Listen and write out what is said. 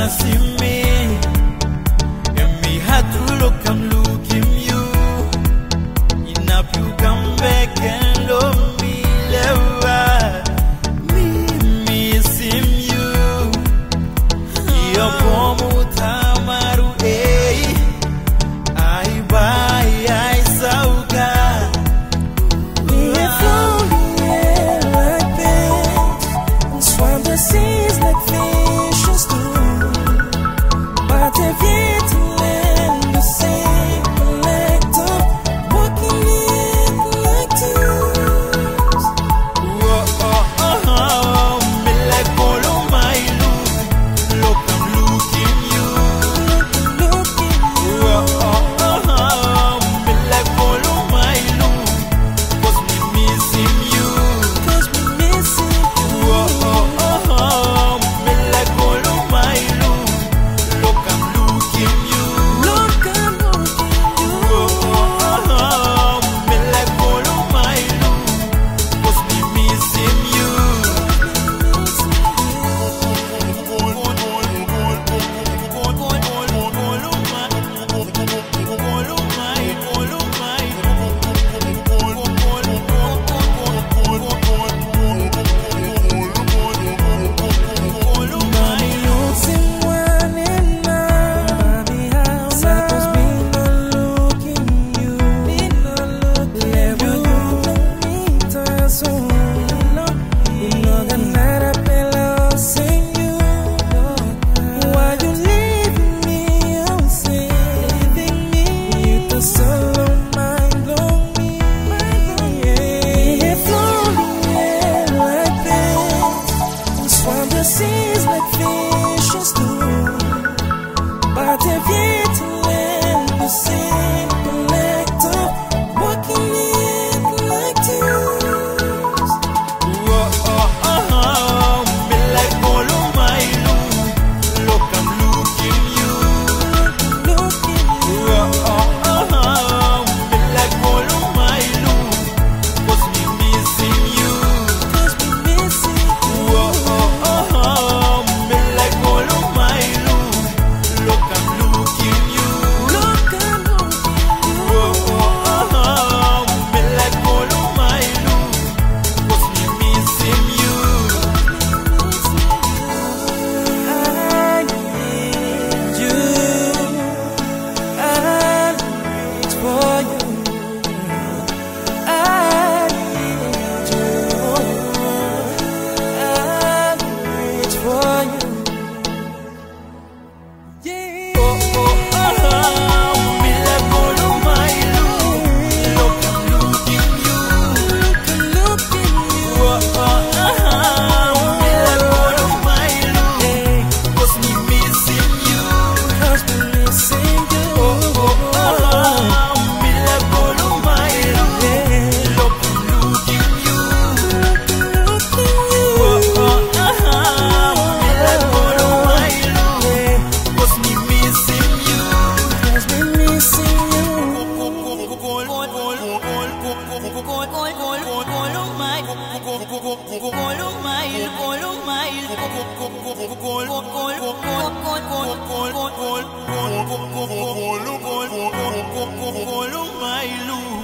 see me, and me had to look, I'm looking you. Enough you come back and love me, lover. Me missing you. Your pomo tamaru I buy I sauga. The seas like fishes do, but if yet to land the same collector, walking in like tears. Me like follow my look, I'm looking you. Me like follow my look, 'cause me missing you. The seas like fishes do, but if yet to land the same collector, walking in like tears. Me like follow my look, I'm looking you. Me like follow my look, 'cause me missing you. Follow my look.